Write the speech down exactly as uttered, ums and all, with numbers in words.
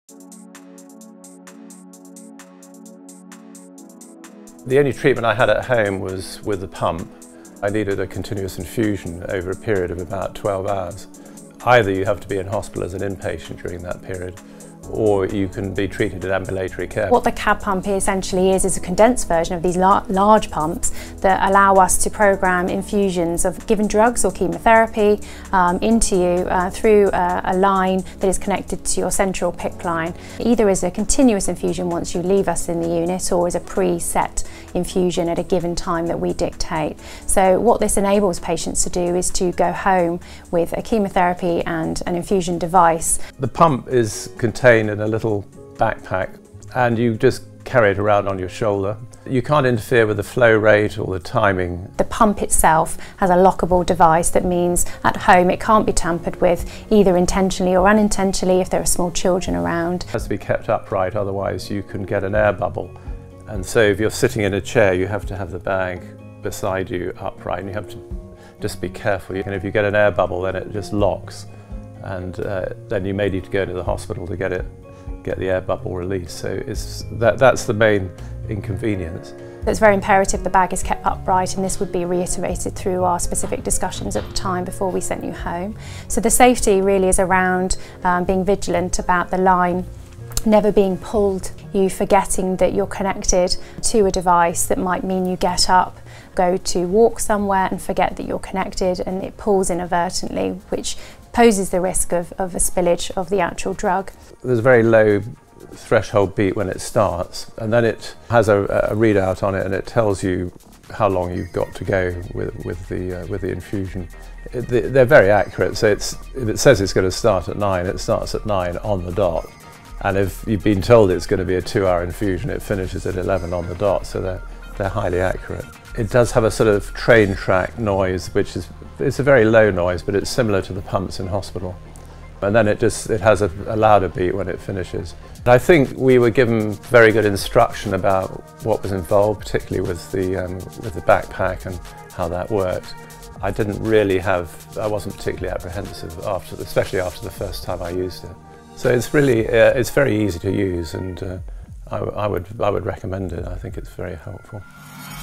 The only treatment I had at home was with the pump. I needed a continuous infusion over a period of about twelve hours. Either you have to be in hospital as an inpatient during that period, or you can be treated in ambulatory care. What the C A D D pump essentially is, is a condensed version of these lar large pumps that allow us to program infusions of given drugs or chemotherapy um, into you uh, through a, a line that is connected to your central P I C line. Either as a continuous infusion once you leave us in the unit, or as a pre-set infusion at a given time that we dictate. So what this enables patients to do is to go home with a chemotherapy and an infusion device. The pump is contained in a little backpack and you just carry it around on your shoulder. You can't interfere with the flow rate or the timing. The pump itself has a lockable device that means at home it can't be tampered with, either intentionally or unintentionally if there are small children around. It has to be kept upright, otherwise you can get an air bubble. And so if you're sitting in a chair, you have to have the bag beside you upright, and you have to just be careful. And if you get an air bubble, then it just locks, and uh, then you may need to go to the hospital to get it, get the air bubble released. So it's, that, that's the main inconvenience. It's very imperative the bag is kept upright, and this would be reiterated through our specific discussions at the time before we sent you home. So the safety really is around um, being vigilant about the line never being pulled, you forgetting that you're connected to a device that might mean you get up, go to walk somewhere and forget that you're connected, and it pulls inadvertently, which poses the risk of, of a spillage of the actual drug. There's a very low threshold beat when it starts, and then it has a, a readout on it, and it tells you how long you've got to go with, with, the, uh, with the infusion. It, they're very accurate, so it's, if it says it's going to start at nine, it starts at nine on the dot. And if you've been told it's going to be a two-hour infusion, it finishes at eleven on the dot, so they're, they're highly accurate. It does have a sort of train track noise, which is it's a very low noise, but it's similar to the pumps in hospital. And then it just it has a, a louder beat when it finishes. I think we were given very good instruction about what was involved, particularly with the um, with the backpack and how that worked. I didn't really have, I wasn't particularly apprehensive after, especially after the first time I used it. So it's really, uh, it's very easy to use, and uh, I, I would, I would recommend it. I think it's very helpful.